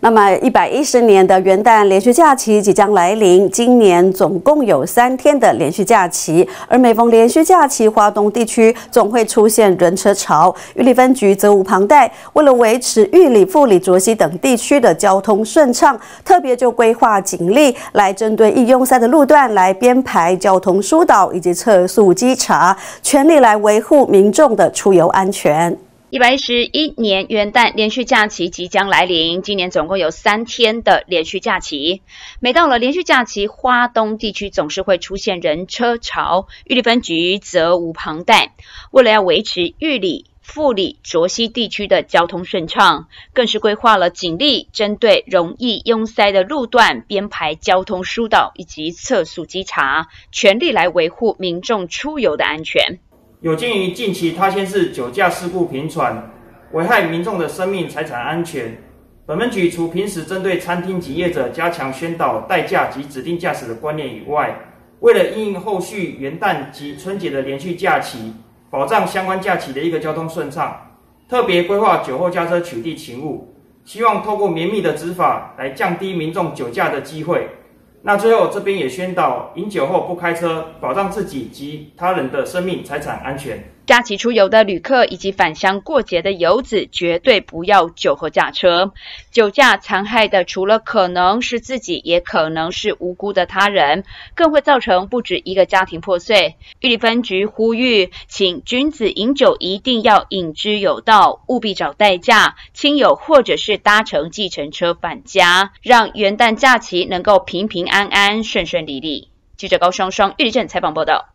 那么110年的元旦连续假期即将来临，今年总共有3天的连续假期，而每逢连续假期，花东地区总会出现人车潮，玉里分局责无旁贷。为了维持玉里、富里、卓溪等地区的交通顺畅，特别就规划警力来针对易拥塞的路段来编排交通疏导以及测速稽查，全力来维护民众的出游安全。 111年元旦连续假期即将来临，今年总共有3天的连续假期。每到了连续假期，花东地区总是会出现人车潮，玉里分局责无旁贷。为了要维持玉里、富里、卓溪地区的交通顺畅，更是规划了警力针对容易拥塞的路段编排交通疏导以及测速稽查，全力来维护民众出游的安全。 有鉴于近期他县市酒驾事故频传，危害民众的生命财产安全，本分局除平时针对餐厅及业者加强宣导代驾及指定驾驶的观念以外，为了因应后续元旦及春节的连续假期，保障相关假期的一个交通顺畅，特别规划酒后驾车取缔勤务，希望透过绵密的执法来降低民众酒驾的机会。那最后这边也宣导，饮酒后不开车，保障自己及他人的生命财产安全。 假期出游的旅客以及返乡过节的游子，绝对不要酒后驾车。酒驾残害的除了可能是自己，也可能是无辜的他人，更会造成不止一个家庭破碎。玉里分局呼吁，请君子饮酒一定要饮之有道，务必找代驾、亲友或者是搭乘计程车返家，让元旦假期能够平平安安、顺顺利利。记者高双双玉里镇采访报道。